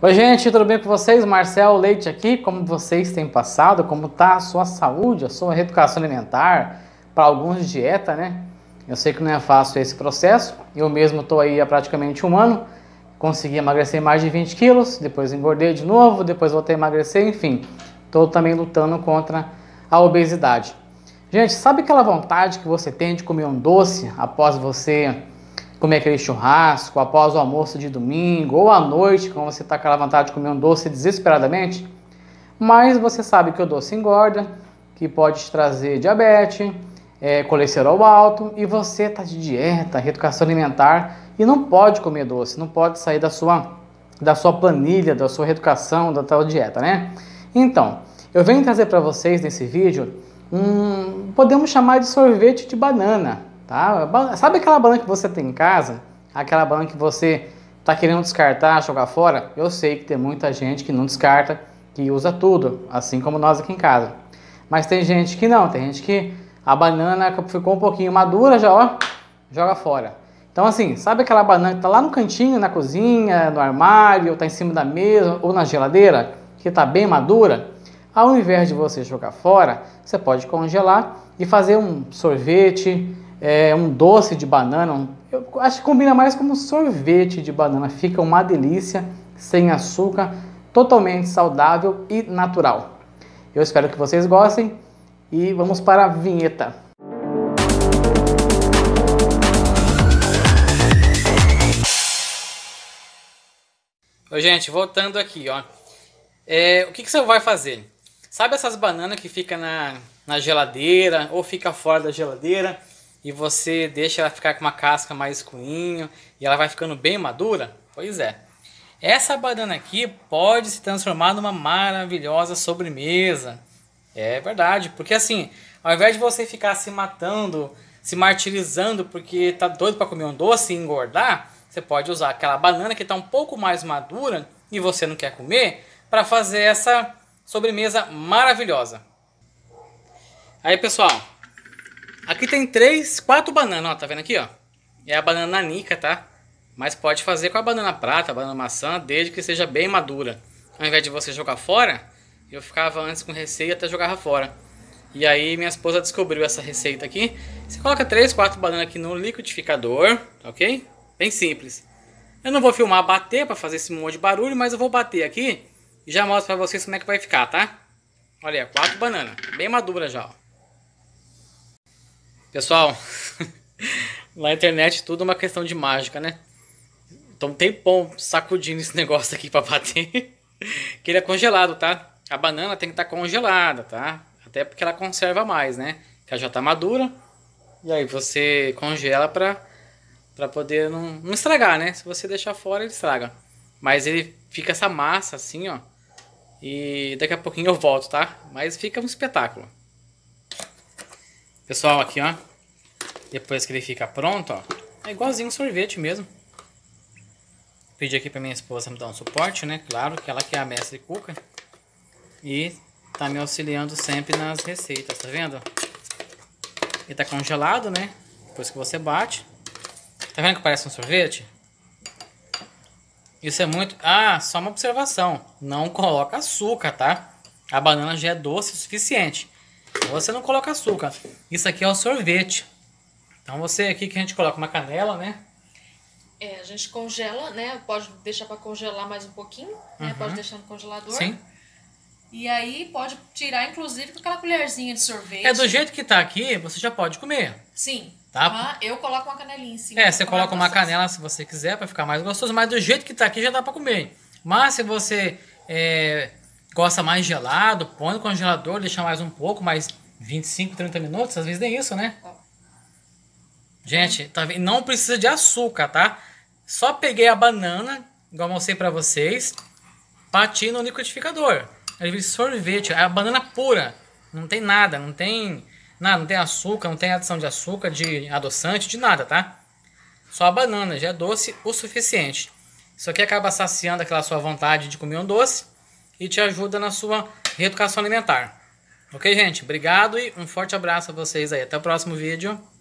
Oi gente, tudo bem com vocês? Marcel Leite aqui. Como vocês têm passado? Como está a sua saúde, a sua reeducação alimentar? Para alguns dieta, né? Eu sei que não é fácil esse processo. Eu mesmo estou aí há praticamente um ano. Consegui emagrecer mais de 20 quilos, depois engordei de novo, depois voltei a emagrecer, enfim. Estou também lutando contra a obesidade. Gente, sabe aquela vontade que você tem de comer um doce após você comer aquele churrasco, após o almoço de domingo ou à noite, quando você está com aquela vontade de comer um doce desesperadamente? Mas você sabe que o doce engorda, que pode te trazer diabetes, colesterol alto, e você está de dieta, reeducação alimentar e não pode comer doce, não pode sair da sua planilha, da sua reeducação, da tua dieta, né? Então, eu venho trazer para vocês nesse vídeo podemos chamar de sorvete de banana, tá? Sabe aquela banana que você tem em casa? Aquela banana que você está querendo descartar, jogar fora? Eu sei que tem muita gente que não descarta, que usa tudo, assim como nós aqui em casa. Mas tem gente que não, tem gente que a banana ficou um pouquinho madura, já ó, joga fora. Então assim, sabe aquela banana que está lá no cantinho, na cozinha, no armário, ou está em cima da mesa, ou na geladeira, que está bem madura? Ao invés de você jogar fora, você pode congelar e fazer um sorvete, um doce de banana. Eu acho que combina mais como sorvete de banana. Fica uma delícia, sem açúcar, totalmente saudável e natural. Eu espero que vocês gostem e vamos para a vinheta. Oi, gente, voltando aqui, ó. O que você vai fazer? Sabe essas bananas que ficam na geladeira ou fica fora da geladeira e você deixa ela ficar com uma casca mais escurinha e ela vai ficando bem madura? Pois é. Essa banana aqui pode se transformar numa maravilhosa sobremesa. É verdade, porque assim, ao invés de você ficar se matando, se martirizando porque tá doido para comer um doce e engordar, você pode usar aquela banana que está um pouco mais madura e você não quer comer para fazer essa sobremesa maravilhosa. Aí pessoal, aqui tem 4 bananas, ó, tá vendo aqui, ó? É a banana nanica, tá? Mas pode fazer com a banana prata, a banana maçã, desde que seja bem madura. Ao invés de você jogar fora, eu ficava antes com receio e até jogava fora. E aí minha esposa descobriu essa receita aqui. Você coloca 3, 4 bananas aqui no liquidificador, ok? Bem simples. Eu não vou filmar bater para fazer esse monte de barulho, mas eu vou bater aqui e já mostro pra vocês como é que vai ficar, tá? Olha aí, 4 bananas, bem maduras já, ó. Pessoal, na internet tudo é uma questão de mágica, né? Então tem tempão sacudindo esse negócio aqui pra bater. Que ele é congelado, tá? A banana tem que estar congelada, tá? Até porque ela conserva mais, né? Que ela já tá madura. E aí você congela pra poder não estragar, né? Se você deixar fora, ele estraga. Mas ele fica essa massa assim, ó. E daqui a pouquinho eu volto, tá? Mas fica um espetáculo. Pessoal, aqui, ó. Depois que ele fica pronto, ó. É igualzinho um sorvete mesmo. Pedi aqui pra minha esposa me dar um suporte, né? Claro que ela que é a mestre cuca. E tá me auxiliando sempre nas receitas, tá vendo? Ele tá congelado, né? Depois que você bate. Tá vendo que parece um sorvete? Isso é muito... Ah, só uma observação. Não coloca açúcar, tá? A banana já é doce o suficiente. Você não coloca açúcar. Isso aqui é o sorvete. Então você aqui que a gente coloca uma canela, né? A gente congela, né? Pode deixar para congelar mais um pouquinho, né? Pode deixar no congelador. Sim. E aí pode tirar, inclusive, com aquela colherzinha de sorvete. Do jeito que tá aqui, você já pode comer. Sim. Tá? Eu coloco uma canelinha em cima. Você coloca uma canela se você quiser, para ficar mais gostoso. Mas do jeito que tá aqui, já dá para comer. Mas se você gosta mais gelado, põe no congelador, deixa mais um pouco, mais 25, 30 minutos. Às vezes nem isso, né? Gente, tá vendo? Não precisa de açúcar, tá? Só peguei a banana, igual eu mostrei pra vocês, bati no liquidificador. Ele vira sorvete, é a banana pura. Não tem nada, não tem açúcar, não tem adição de açúcar, de adoçante, de nada, tá? Só a banana, já é doce o suficiente. Isso aqui acaba saciando aquela sua vontade de comer um doce e te ajuda na sua reeducação alimentar. Ok, gente? Obrigado e um forte abraço a vocês aí. Até o próximo vídeo.